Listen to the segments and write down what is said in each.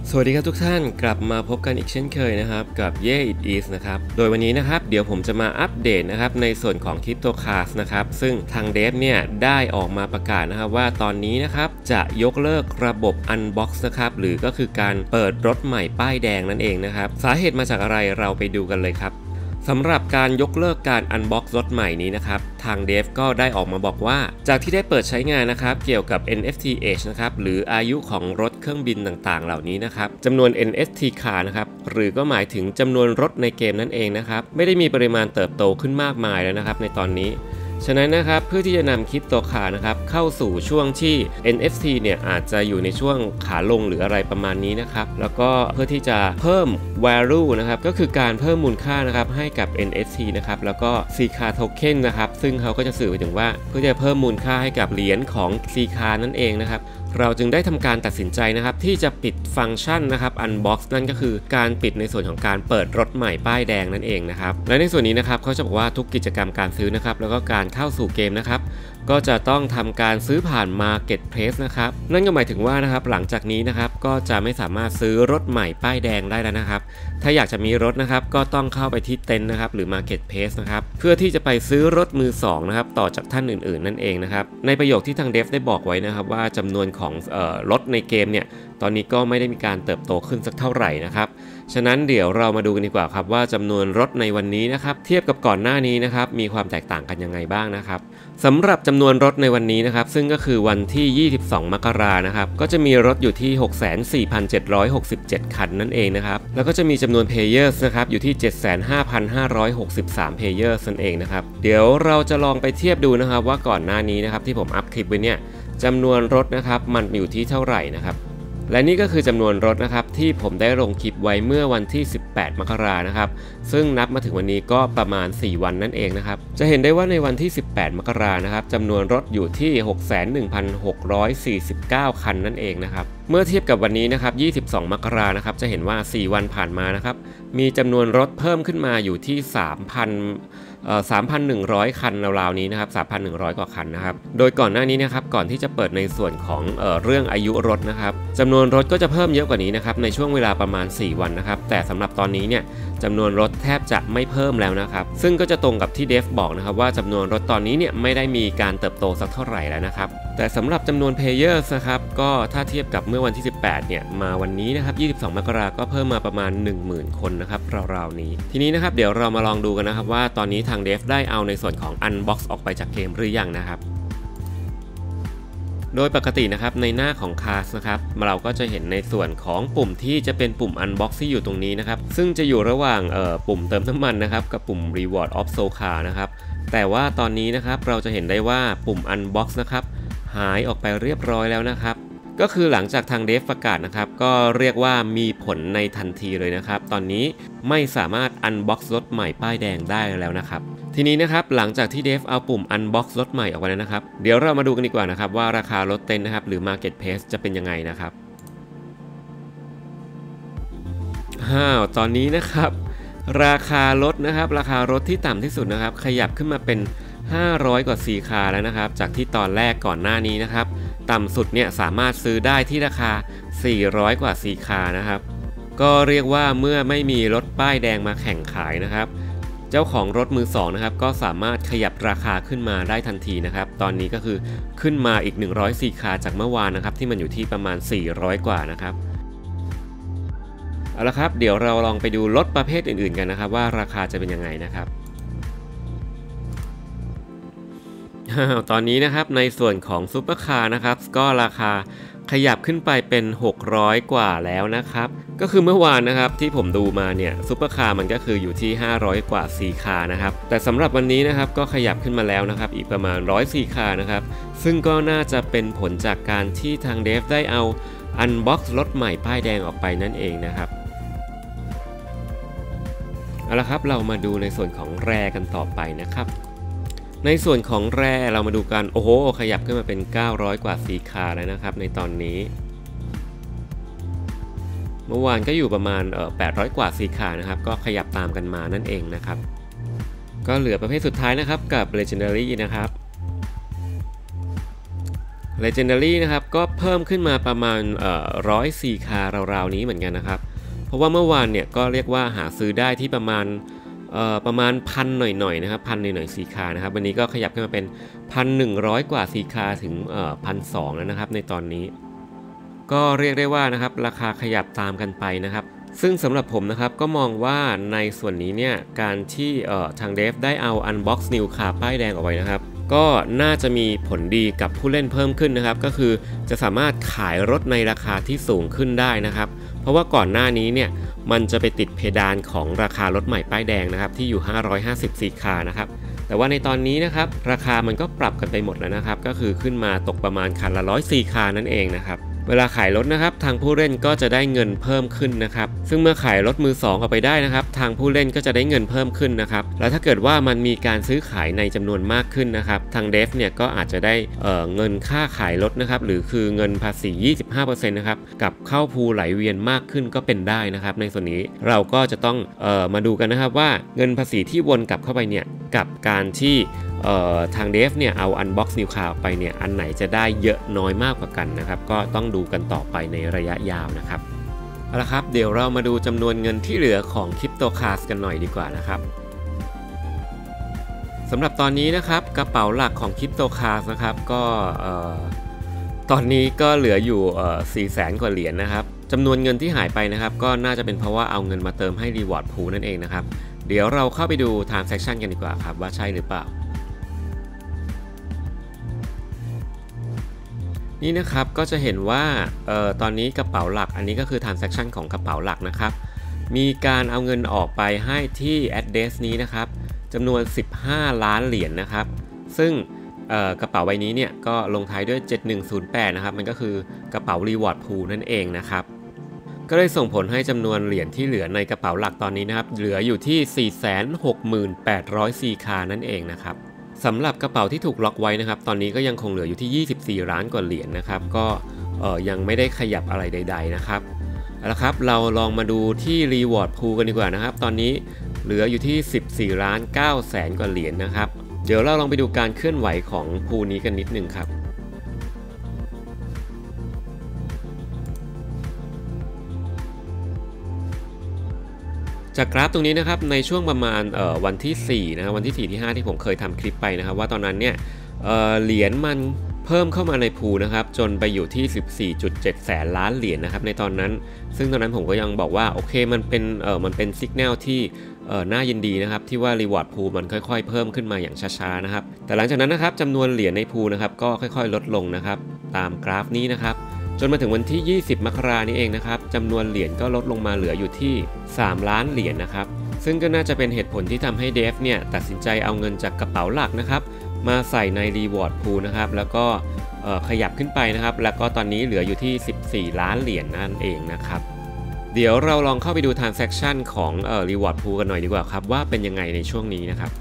สวัสดีครับทุกท่านกลับมาพบกันอีกเช่นเคยนะครับกับเย่ It Is นะครับโดยวันนี้นะครับเดี๋ยวผมจะมาอัปเดตนะครับในส่วนของ CryptoCars นะครับซึ่งทางเดฟเนี่ยได้ออกมาประกาศนะครับว่าตอนนี้นะครับจะยกเลิกระบบ Unbox นะครับหรือก็คือการเปิดรถใหม่ป้ายแดงนั่นเองนะครับสาเหตุมาจากอะไรเราไปดูกันเลยครับสำหรับการยกเลิกการอันบ็อกซ์รถใหม่นี้นะครับทางเดฟก็ได้ออกมาบอกว่าจากที่ได้เปิดใช้งานนะครับเกี่ยวกับ NFT Age นะครับหรืออายุของรถเครื่องบินต่างๆเหล่านี้นะครับจำนวน NFT Car นะครับหรือก็หมายถึงจำนวนรถในเกมนั่นเองนะครับไม่ได้มีปริมาณเติบโตขึ้นมากมายแล้วนะครับในตอนนี้ฉะนั้นนะครับเพื่อที่จะนำคริปโตคาร์นะครับเข้าสู่ช่วงที่ NFT เนี่ยอาจจะอยู่ในช่วงขาลงหรืออะไรประมาณนี้นะครับแล้วก็เพื่อที่จะเพิ่ม value นะครับก็คือการเพิ่มมูลค่านะครับให้กับ NFT นะครับแล้วก็ CCAR Token นะครับซึ่งเขาก็จะสื่อไปถึงว่าเพื่อจะเพิ่มมูลค่าให้กับเหรียญของ CCAR นั่นเองนะครับเราจึงได้ทำการตัดสินใจนะครับที่จะปิดฟังก์ชันนะครับ Unbox นั่นก็คือการปิดในส่วนของการเปิดรถใหม่ป้ายแดงนั่นเองนะครับและในส่วนนี้นะครับเขาจะบอกว่าทุกกิจกรรมการซื้อนะครับแล้วก็การเข้าสู่เกมนะครับก็จะต้องทำการซื้อผ่าน Marketplace นะครับนั่นก็หมายถึงว่านะครับหลังจากนี้นะครับก็จะไม่สามารถซื้อรถใหม่ป้ายแดงได้แล้วนะครับถ้าอยากจะมีรถนะครับก็ต้องเข้าไปที่เต็นท์นะครับหรือ Marketplace นะครับเพื่อที่จะไปซื้อรถมือ2นะครับต่อจากท่านอื่นๆนั่นเองนะครับในประโยคที่ทางเดฟได้บอกไว้นะครับว่าจำนวนของรถในเกมเนี่ยตอนนี้ก็ไม่ได้มีการเติบโตขึ้นสักเท่าไหร่นะครับฉะนั้นเดี๋ยวเรามาดูกันดีกว่าครับว่าจำนวนรถในวันนี้นะครับเทียบกับก่อนหน้านี้นะครับมีความแตกต่างกันยังไงบ้างนะครับสำหรับจำนวนรถในวันนี้นะครับซึ่งก็คือวันที่22มกรานะครับก็จะมีรถอยู่ที่ 64,767 คันนั่นเองนะครับแล้วก็จะมีจำนวน Players นะครับอยู่ที่ 75,563 Players นั่นเองนะครับเดี๋ยวเราจะลองไปเทียบดูนะครับว่าก่อนหน้านี้นะครับที่ผมอัพคลิปไว้เนี่ยจำนวนรถนะครับมันอยู่ที่เท่าไหร่นะครับและนี่ก็คือจำนวนรถนะครับที่ผมได้ลงคลิปไว้เมื่อวันที่18มกรานะครับซึ่งนับมาถึงวันนี้ก็ประมาณ4วันนั่นเองนะครับจะเห็นได้ว่าในวันที่18มกรานะครับจำนวนรถอยู่ที่ 61,649 คันนั่นเองนะครับเมื่อเทียบกับวันนี้นะครับ22มกรานะครับจะเห็นว่า4วันผ่านมานะครับมีจำนวนรถเพิ่มขึ้นมาอยู่ที่ 3,100 คันราวๆนี้นะครับ 3,100 กว่าคันนะครับโดยก่อนหน้านี้นะครับก่อนที่จะเปิดในส่วนของเรื่องอายุรถนะครับจำนวนรถก็จะเพิ่มเยอะกว่านี้นะครับในช่วงเวลาประมาณ4วันนะครับแต่สำหรับตอนนี้เนี่ยจำนวนรถแทบจะไม่เพิ่มแล้วนะครับซึ่งก็จะตรงกับที่เดฟบอกนะครับว่าจำนวนรถตอนนี้เนี่ยไม่ได้มีการเติบโตสักเท่าไหร่แล้วนะครับแต่สำหรับจำนวน Players นะครับก็ถ้าเทียบกับเมื่อวันที่18เนี่ยมาวันนี้นะครับ22มกราคมก็เพิ่มมาประมาณ 10,000 คนนะครับราวๆนี้ทีนี้นะครับเดี๋ยวเรามาลองดูกันนะครับว่าตอนนี้ทางเดฟได้เอาในส่วนของ Unbox ออกไปจากเกมหรือยังนะครับโดยปกตินะครับในหน้าของ Cars นะครับเราก็จะเห็นในส่วนของปุ่มที่จะเป็นปุ่ม Unbox ที่อยู่ตรงนี้นะครับซึ่งจะอยู่ระหว่างปุ่มเติมน้ำมันนะครับกับปุ่ม Reward of Soul Car นะครับแต่ว่าตอนนี้นะครับเราจะเห็นได้ว่าปุ่ม Unbox นะครับหายออกไปเรียบร้อยแล้วนะครับก็คือหลังจากทางเดฟประกาศนะครับก็เรียกว่ามีผลในทันทีเลยนะครับตอนนี้ไม่สามารถ Unbox รถใหม่ป้ายแดงได้แล้วนะครับทีนี้นะครับหลังจากที่เดฟเอาปุ่ม Unbox รถใหม่ออกไปแล้วนะครับเดี๋ยวเรามาดูกันดีกว่านะครับว่าราคารถเต็นท์นะครับหรือ Marketplace จะเป็นยังไงนะครับตอนนี้นะครับราคารถนะครับราคารถที่ต่ำที่สุดนะครับขยับขึ้นมาเป็น500กว่า4คาแล้วนะครับจากที่ตอนแรกก่อนหน้านี้นะครับต่ำสุดเนี่ยสามารถซื้อได้ที่ราคา400กว่า4คานะครับก็เรียกว่าเมื่อไม่มีรถป้ายแดงมาแข่งขายนะครับเจ้าของรถมือ2นะครับก็สามารถขยับราคาขึ้นมาได้ทันทีนะครับตอนนี้ก็คือขึ้นมาอีก104คาจากเมื่อวานนะครับที่มันอยู่ที่ประมาณ400กว่านะครับเอาละครับเดี๋ยวเราลองไปดูรถประเภทอื่นๆกันนะครับว่าราคาจะเป็นยังไงนะครับตอนนี้นะครับในส่วนของซุปเปอร์คาร์นะครับก็ราคาขยับขึ้นไปเป็น600กว่าแล้วนะครับก็คือเมื่อวานนะครับที่ผมดูมาเนี่ยซุปเปอร์คาร์มันก็คืออยู่ที่500กว่า4คานะครับแต่สำหรับวันนี้นะครับก็ขยับขึ้นมาแล้วนะครับอีกประมาณ104คานะครับซึ่งก็น่าจะเป็นผลจากการที่ทางเดฟได้เอา Unbox รถใหม่ป้ายแดงออกไปนั่นเองนะครับเอาละครับเรามาดูในส่วนของแรกันต่อไปนะครับในส่วนของแร่เรามาดูกันโอ้โหขยับขึ้นมาเป็น900กว่า4คาแล้วนะครับในตอนนี้เมื่อวานก็อยู่ประมาณ800กว่า4คานะครับก็ขยับตามกันมานั่นเองนะครับก็เหลือประเภทสุดท้ายนะครับกับ Legendary นะครับ Legendary นะครับก็เพิ่มขึ้นมาประมาณ104 คาราวๆนี้เหมือนกันนะครับเพราะว่าเมื่อวานเนี่ยก็เรียกว่าหาซื้อได้ที่ประมาณพันหน่อยๆนะครับพันหน่อยๆ4 คานะครับวันนี้ก็ขยับขึ้นมาเป็น1,100 กว่า4 คาถึง1,200แล้วนะครับในตอนนี้ก็เรียกได้ว่านะครับราคาขยับตามกันไปนะครับซึ่งสำหรับผมนะครับก็มองว่าในส่วนนี้เนี่ยการที่ทางเดฟได้เอา Unbox New Car ป้ายแดงออกไปนะครับก็น่าจะมีผลดีกับผู้เล่นเพิ่มขึ้นนะครับก็คือจะสามารถขายรถในราคาที่สูงขึ้นได้นะครับเพราะว่าก่อนหน้านี้เนี่ยมันจะไปติดเพดานของราคารถใหม่ป้ายแดงนะครับที่อยู่554 คานะครับแต่ว่าในตอนนี้นะครับราคามันก็ปรับกันไปหมดแล้วนะครับก็คือขึ้นมาตกประมาณคันละ104 คานั่นเองนะครับเวลาขายรถนะครับทางผู้เล่นก็จะได้เงินเพิ่มขึ้นนะครับซึ่งเมื่อขายรถมือ2ออกไปได้นะครับทางผู้เล่นก็จะได้เงินเพิ่มขึ้นนะครับแล้วถ้าเกิดว่ามันมีการซื้อขายในจำนวนมากขึ้นนะครับทางเดฟเนี่ยก็อาจจะได้เงินค่าขายรถนะครับหรือคือเงินภาษี 25% นะครับกับเข้าพูไหลเวียนมากขึ้นก็เป็นได้นะครับในส่วนนี้เราก็จะต้องมาดูกันนะครับว่าเงินภาษีที่วนกลับเข้าไปเนี่ยกับการที่ทางเดฟเนี่ยเอา Unbox New Car ไปเนี่ยอันไหนจะได้เยอะน้อยมากกว่ากันนะครับก็ต้องดูกันต่อไปในระยะยาวนะครับเอาละครับเดี๋ยวเรามาดูจำนวนเงินที่เหลือของ Crypto Cars กันหน่อยดีกว่านะครับสำหรับตอนนี้นะครับกระเป๋าหลักของ Crypto Cars นะครับก็ตอนนี้ก็เหลืออยู่400,000 กว่าเหรียญนะครับจำนวนเงินที่หายไปนะครับก็น่าจะเป็นเพราะว่าเอาเงินมาเติมให้ Reward Pool นั่นเองนะครับเดี๋ยวเราเข้าไปดู Transaction กันดีกว่าครับว่าใช่หรือเปล่านี่นะครับก็จะเห็นว่าตอนนี้กระเป๋าหลักอันนี้ก็คือ transaction ของกระเป๋าหลักนะครับมีการเอาเงินออกไปให้ที่ address นี้นะครับจำนวน15 ล้านเหรียญนะครับซึ่งกระเป๋าใบนี้เนี่ยก็ลงท้ายด้วย7108นะครับมันก็คือกระเป๋า reward pool นั่นเองนะครับก็เลยส่งผลให้จำนวนเหรียญที่เหลือในกระเป๋าหลักตอนนี้นะครับเหลืออยู่ที่ 468,400 คานั่นเองนะครับสำหรับกระเป๋าที่ถูกล็อกไว้นะครับตอนนี้ก็ยังคงเหลืออยู่ที่24 ล้านกว่าเหรียญนะครับก็ยังไม่ได้ขยับอะไรใดๆนะครับเอาละครับเราลองมาดูที่ Reward Pool กันดีกว่านะครับตอนนี้เหลืออยู่ที่14 ล้าน 9 แสนกว่าเหรียญนะครับเดี๋ยวเราลองไปดูการเคลื่อนไหวของพูลนี้กันนิดนึงครับจากกราฟตรงนี้นะครับในช่วงประมาณวันที่4นะครับวันที่4ที่5ที่ผมเคยทำคลิปไปนะครับว่าตอนนั้นเนี่ยเหรียญมันเพิ่มเข้ามาในพูลนะครับจนไปอยู่ที่ 14.7 แสนล้านเหรียญนะครับในตอนนั้นซึ่งตอนนั้นผมก็ยังบอกว่าโอเคมันเป็นสัญญาณที่น่ายินดีนะครับที่ว่า Reward Pool มันค่อยๆเพิ่มขึ้นมาอย่างช้าๆนะครับแต่หลังจากนั้นนะครับจำนวนเหรียญในพูลนะครับก็ค่อยๆลดลงนะครับตามกราฟนี้นะครับจนมาถึงวันที่20 มกราคมนี้เองนะครับจำนวนเหรียญก็ลดลงมาเหลืออยู่ที่3 ล้านเหรียญนะครับซึ่งก็น่าจะเป็นเหตุผลที่ทำให้เดฟเนี่ยตัดสินใจเอาเงินจากกระเป๋าหลักนะครับมาใส่ใน Reward Pool นะครับแล้วก็ขยับขึ้นไปนะครับแล้วก็ตอนนี้เหลืออยู่ที่14 ล้านเหรียญนั่นเองนะครับเดี๋ยวเราลองเข้าไปดู Transaction ของReward Pool กันหน่อยดีกว่าครับว่าเป็นยังไงในช่วงนี้นะครับ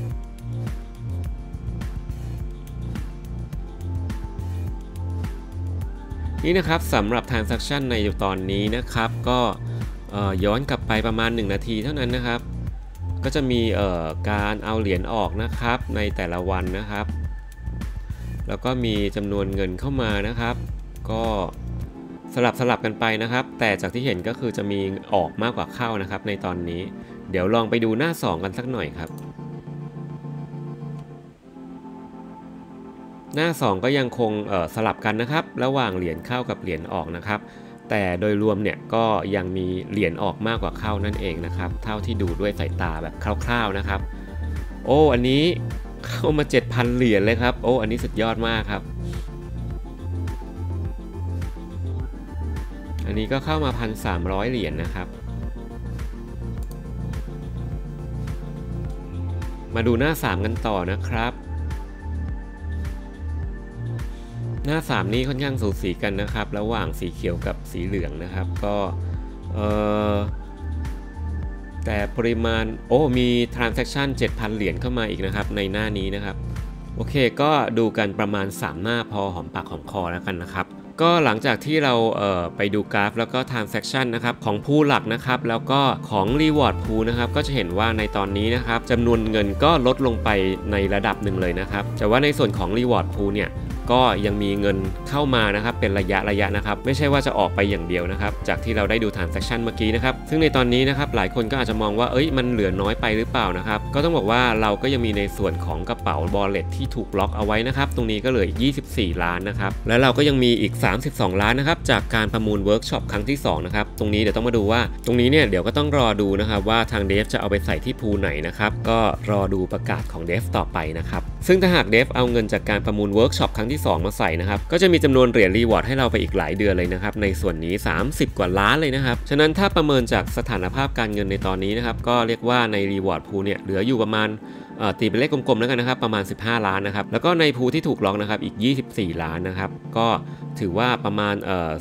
นี่นะครับสำหรับ Transaction ในตอนนี้นะครับก็ย้อนกลับไปประมาณ1 นาทีเท่านั้นนะครับก็จะมีการเอาเหรียญออกนะครับในแต่ละวันนะครับแล้วก็มีจำนวนเงินเข้ามานะครับก็สลับกันไปนะครับแต่จากที่เห็นก็คือจะมีออกมากกว่าเข้านะครับในตอนนี้เดี๋ยวลองไปดูหน้า2กันสักหน่อยครับหน้า2ก็ยังคงสลับกันนะครับระหว่างเหรียญเข้ากับเหรียญออกนะครับแต่โดยรวมเนี่ยก็ยังมีเหรียญออกมากกว่าเข้านั่นเองนะครับเท่าที่ดูด้วยสายตาแบบคร่าวๆนะครับโอ้อันนี้เข้ามา 7,000 เหรียญเลยครับโอ้อันนี้สุดยอดมากครับอันนี้ก็เข้ามา 1,300 เหรียญนะครับมาดูหน้า3กันต่อนะครับหน้า3นี้ค่อนข้างสูสีกันนะครับระหว่างสีเขียวกับสีเหลืองนะครับก็แต่ปริมาณมี transaction 7,000 เหรียญเข้ามาอีกนะครับในหน้านี้นะครับโอเคก็ดูกันประมาณ3หน้าพอหอมปากหอมคอแล้วกันนะครับก็หลังจากที่เราไปดูกราฟแล้วก็ transaction นะครับของพูลหลักนะครับแล้วก็ของ reward pool นะครับก็จะเห็นว่าในตอนนี้นะครับจำนวนเงินก็ลดลงไปในระดับหนึ่งเลยนะครับแต่ว่าในส่วนของ reward pool เนี่ยก็ยังมีเงินเข้ามานะครับเป็นระยะนะครับไม่ใช่ว่าจะออกไปอย่างเดียวนะครับจากที่เราได้ดู transaction เมื่อกี้นะครับซึ่งในตอนนี้นะครับหลายคนก็อาจจะมองว่ามันเหลือน้อยไปหรือเปล่านะครับก็ต้องบอกว่าเราก็ยังมีในส่วนของกระเป๋า wallet ที่ถูกล็อกเอาไว้นะครับตรงนี้ก็เหลือ24 ล้านนะครับและเราก็ยังมีอีก32 ล้านนะครับจากการประมูลเวิร์กช็อปครั้งที่2นะครับตรงนี้เดี๋ยวต้องมาดูว่าตรงนี้เนี่ยเดี๋ยวก็ต้องรอดูนะครับว่าทางเดฟจะเอาไปใส่ที่พูลไหนนะครับก็รอดูประกาศของเดฟต่อไปนะครับซึ่งถ้าหากเดฟเอาเงินจากการประมูลเวิร์กช็อปครั้งที่2มาใส่นะครับก็จะมีจำนวนเหรียญรีวอร์ดให้เราไปอีกหลายเดือนเลยนะครับในส่วนนี้30 กว่าล้านเลยนะครับฉะนั้นถ้าประเมินจากสถานภาพการเงินในตอนนี้นะครับก็เรียกว่าในรีวอร์ดพูลเนี่ยเหลืออยู่ประมาณตีเป็นเลขกลมๆแล้วกันนะครับประมาณ15 ล้านนะครับแล้วก็ในพูลที่ถูกล็อกนะครับอีก24 ล้านนะครับก็ถือว่าประมาณ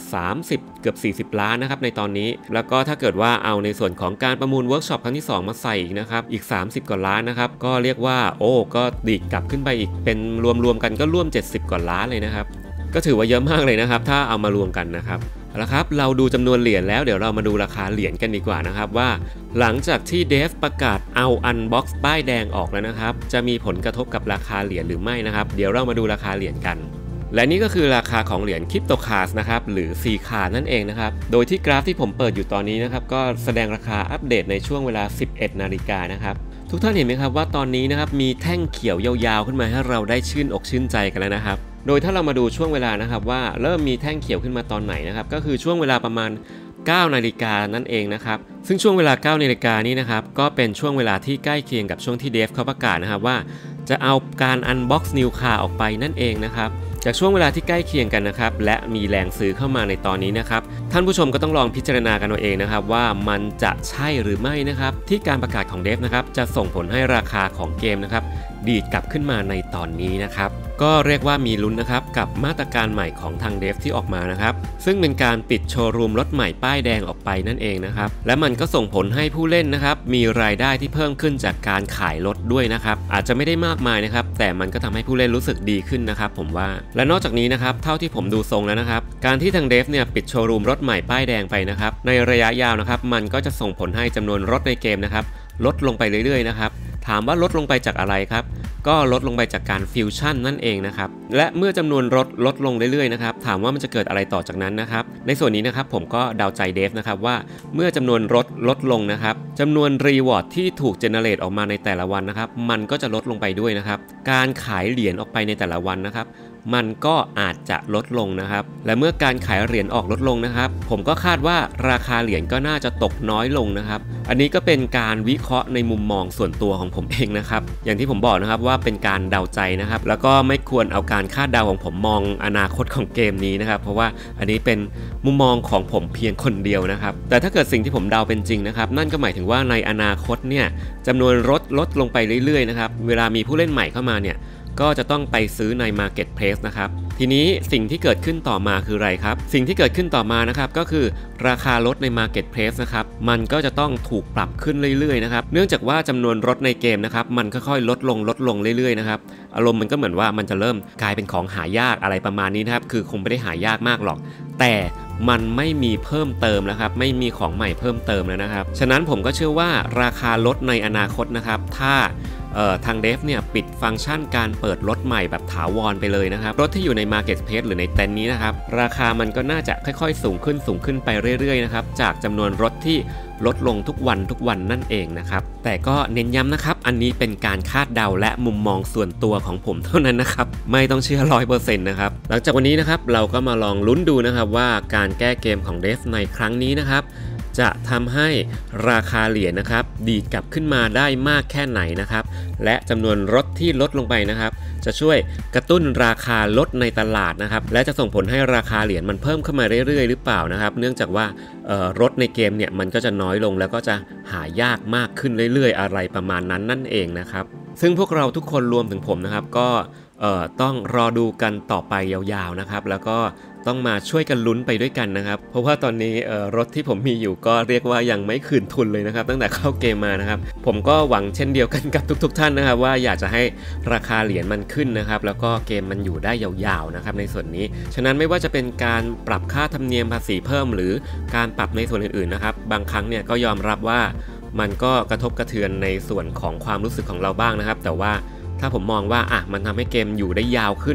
30เกือบ40 ล้านนะครับในตอนนี้แล้วก็ถ้าเกิดว่าเอาในส่วนของการประมูลเวิร์กช็อปครั้งที่2มาใส่อีกนะครับอีก30 กว่าล้านนะครับก็เรียกว่าก็ดีดกลับขึ้นไปอีกเป็นรวมๆกันก็ร่วม70 กว่าล้านเลยนะครับก็ถือว่าเยอะมากเลยนะครับถ้าเอามารวมกันนะครับแล้วครับเราดูจำนวนเหรียญแล้วเดี๋ยวเรามาดูราคาเหรียญกันดีกว่านะครับว่าหลังจากที่เดฟประกาศเอาอันบ็อกซ์ป้ายแดงออกแล้วนะครับจะมีผลกระทบกับราคาเหรียญหรือไม่นะครับเดี๋ยวเรามาดูราคาเหรียญกันและนี่ก็คือราคาของเหรียญคริปโตคาสนะครับหรือ CCAR นั่นเองนะครับโดยที่กราฟที่ผมเปิดอยู่ตอนนี้นะครับก็แสดงราคาอัปเดตในช่วงเวลา 11 นาฬิกานะครับทุกท่านเห็นไหมครับว่าตอนนี้นะครับมีแท่งเขียวยาวๆขึ้นมาให้เราได้ชื่นอกชื่นใจกันแล้วนะครับโดยถ้าเรามาดูช่วงเวลานะครับว่าเริ่มมีแท่งเขียวขึ้นมาตอนไหนนะครับก็คือช่วงเวลาประมาณ9 นาฬิกานั่นเองนะครับซึ่งช่วงเวลา9 นาฬิกานี้นะครับก็เป็นช่วงเวลาที่ใกล้เคียงกับช่วงที่เดฟเขาประกาศนะครับว่าจะเอาการอันบ็อกซ์นิวคาออกไปนั่นเองนะครับจากช่วงเวลาที่ใกล้เคียงกันนะครับและมีแรงซื้อเข้ามาในตอนนี้นะครับท่านผู้ชมก็ต้องลองพิจารณากันเอาเองนะครับว่ามันจะใช่หรือไม่นะครับที่การประกาศของเดฟนะครับจะส่งผลให้ราคาของเกมนะครับดีดกลับขึ้นมาในตอนนี้นะครับก็เรียกว่ามีลุ้นนะครับกับมาตรการใหม่ของทางเดฟที่ออกมานะครับซึ่งเป็นการปิดโชว์รูมรถใหม่ป้ายแดงออกไปนั่นเองนะครับและมันก็ส่งผลให้ผู้เล่นนะครับมีรายได้ที่เพิ่มขึ้นจากการขายรถด้วยนะครับอาจจะไม่ได้มากมายนะครับแต่มันก็ทำให้ผู้เล่นรู้สึกดีขึ้นนะครับผมว่าและนอกจากนี้นะครับเท่าที่ผมดูทรงแล้วนะครับการที่ทางเดฟเนี่ยปิดโชว์รูมรถใหม่ป้ายแดงไปนะครับในระยะยาวนะครับมันก็จะส่งผลให้จำนวนรถในเกมนะครับลดลงไปเรื่อยๆนะครับถามว่าลดลงไปจากอะไรครับก็ลดลงไปจากการฟิวชั่นนั่นเองนะครับและเมื่อจำนวนรถลดลงเรื่อยๆนะครับถามว่ามันจะเกิดอะไรต่อจากนั้นนะครับในส่วนนี้นะครับผมก็เดาใจเดฟนะครับว่าเมื่อจำนวนรถลดลงนะครับจำนวนรีวอร์ดที่ถูกเจเนเรตออกมาในแต่ละวันนะครับมันก็จะลดลงไปด้วยนะครับการขายเหรียญออกไปในแต่ละวันนะครับมันก็อาจจะลดลงนะครับและเมื่อการขายเหรียญออกลดลงนะครับผมก็คาดว่าราคาเหรียญก็น่าจะตกน้อยลงนะครับอันนี้ก็เป็นการวิเคราะห์ในมุมมองส่วนตัวของผมเองนะครับอย่างที่ผมบอกนะครับว่าเป็นการเดาใจนะครับแล้วก็ไม่ควรเอาการคาดเดาของผมมองอนาคตของเกมนี้นะครับเพราะว่าอันนี้เป็นมุมมองของผมเพียงคนเดียวนะครับแต่ถ้าเกิดสิ่งที่ผมเดาเป็นจริงนะครับนั่นก็หมายถึงว่าในอนาคตเนี่ยจำนวนรถลดลงไปเรื่อยๆนะครับเวลามีผู้เล่นใหม่เข้ามาเนี่ยก็จะต้องไปซื้อใน Marketplace นะครับทีนี้สิ่งที่เกิดขึ้นต่อมาคืออะไรครับสิ่งที่เกิดขึ้นต่อมานะครับก็คือราคารถใน Marketplace นะครับมันก็จะต้องถูกปรับขึ้นเรื่อยๆนะครับเนื่องจากว่าจำนวนรถในเกมนะครับมันค่อยๆลดลงเรื่อยๆนะครับอารมณ์มันก็เหมือนว่ามันจะเริ่มกลายเป็นของหายากอะไรประมาณนี้นะครับคือคงไม่ได้หายากมากหรอกแต่มันไม่มีเพิ่มเติมแล้วครับไม่มีของใหม่เพิ่มเติมแล้วนะครับฉะนั้นผมก็เชื่อว่าราคารถในอนาคตนะครับถ้าทางเดฟเนี่ยปิดฟังก์ชันการเปิดรถใหม่แบบถาวรไปเลยนะครับรถที่อยู่ใน Marketplace หรือในเต็นท์นี้นะครับราคามันก็น่าจะค่อยๆสูงขึ้นไปเรื่อยๆนะครับจากจำนวนรถที่ลดลงทุกวันนั่นเองนะครับแต่ก็เน้นย้ำนะครับอันนี้เป็นการคาดเดาและมุมมองส่วนตัวของผมเท่านั้นนะครับไม่ต้องเชื่อ 100% นะครับหลังจากวันนี้นะครับเราก็มาลองลุ้นดูนะครับว่าการแก้เกมของเดฟในครั้งนี้นะครับจะทำให้ราคาเหรียญนะครับดีดกลับขึ้นมาได้มากแค่ไหนนะครับและจำนวนรถที่ลดลงไปนะครับจะช่วยกระตุ้นราคารถในตลาดนะครับและจะส่งผลให้ราคาเหรียญมันเพิ่มขึ้นมาเรื่อยๆหรือเปล่านะครับเนื่องจากว่ารถในเกมเนี่ยมันก็จะน้อยลงแล้วก็จะหายากมากขึ้นเรื่อยๆอะไรประมาณนั้นนั่นเองนะครับซึ่งพวกเราทุกคนรวมถึงผมนะครับก็ต้องรอดูกันต่อไปยาวๆนะครับแล้วก็ต้องมาช่วยกันลุ้นไปด้วยกันนะครับเพราะว่าตอนนี้รถที่ผมมีอยู่ก็เรียกว่ายังไม่คืนทุนเลยนะครับตั้งแต่เข้าเกมมานะครับผมก็หวังเช่นเดียวกันกับทุกๆท่านนะครับว่าอยากจะให้ราคาเหรียญมันขึ้นนะครับแล้วก็เกมมันอยู่ได้ยาวๆนะครับในส่วนนี้ฉะนั้นไม่ว่าจะเป็นการปรับค่าธรรมเนียมภาษีเพิ่มหรือการปรับในส่วนอื่นๆนะครับบางครั้งเนี่ยก็ยอมรับว่ามันก็กระทบกระเทือนในส่วนของความรู้สึกของเราบ้างนะครับแต่ว่าถ้าผมมองว่ามันทำให้เกมอยู่ได้ยาวขึ้น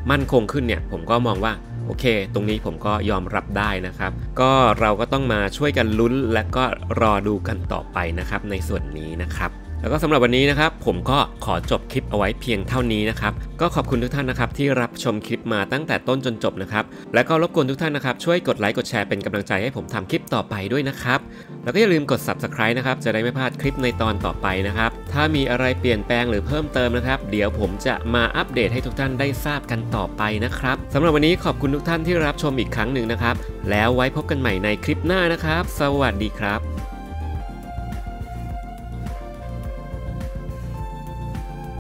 มั่นคงขึ้นเนี่ยผมก็มองว่าโอเคตรงนี้ผมก็ยอมรับได้นะครับก็เราก็ต้องมาช่วยกันลุ้นและก็รอดูกันต่อไปนะครับในส่วนนี้นะครับแล้วก็สำหรับวันนี้นะครับผมก็ขอจบคลิปเอาไว้เพียงเท่านี้นะครับก็ขอบคุณทุกท่านนะครับที่รับชมคลิปมาตั้งแต่ต้นจนจบนะครับและก็รบกวนทุกท่านนะครับช่วยกดไลค์กดแชร์เป็นกำลังใจให้ผมทำคลิปต่อไปด้วยนะครับแล้วก็อย่าลืมกด Subscribe นะครับจะได้ไม่พลาดคลิปในตอนต่อไปนะครับถ้ามีอะไรเปลี่ยนแปลงหรือเพิ่มเติมนะครับเดี๋ยวผมจะมาอัปเดตให้ทุกท่านได้ทราบกันต่อไปนะครับสำหรับวันนี้ขอบคุณทุกท่านที่รับชมอีกครั้งหนึ่งนะครับแล้วไว้พบกันใหม่ในคลิปหน้านะครับสวัสดีครับ